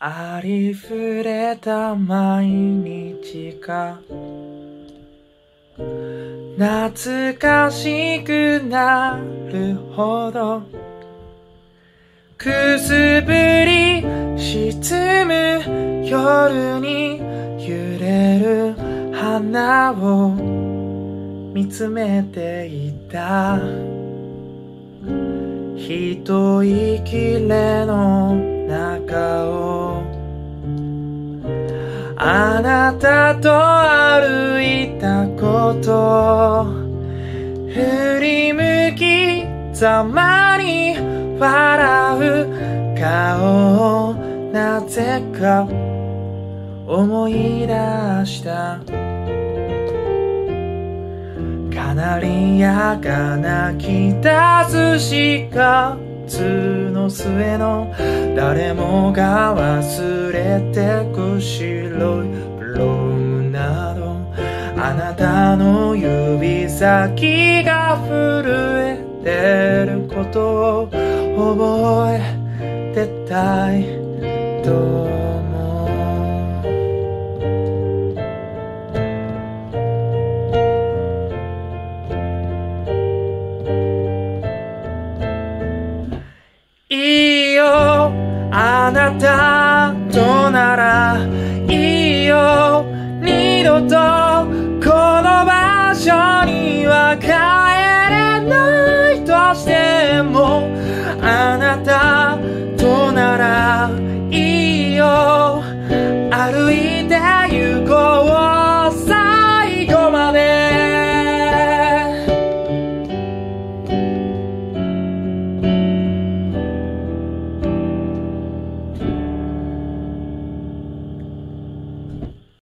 ありふれた毎日が懐かしくなるほどくすぶり沈む夜に揺れる花を見つめていた一息れの中をあなたと歩いたこと振り向きざまに笑う顔をなぜか思い出したカナリヤが泣き出す4月の末の誰もが忘れてく白いブロームなどあなたの指先が震えてることを覚えてたいと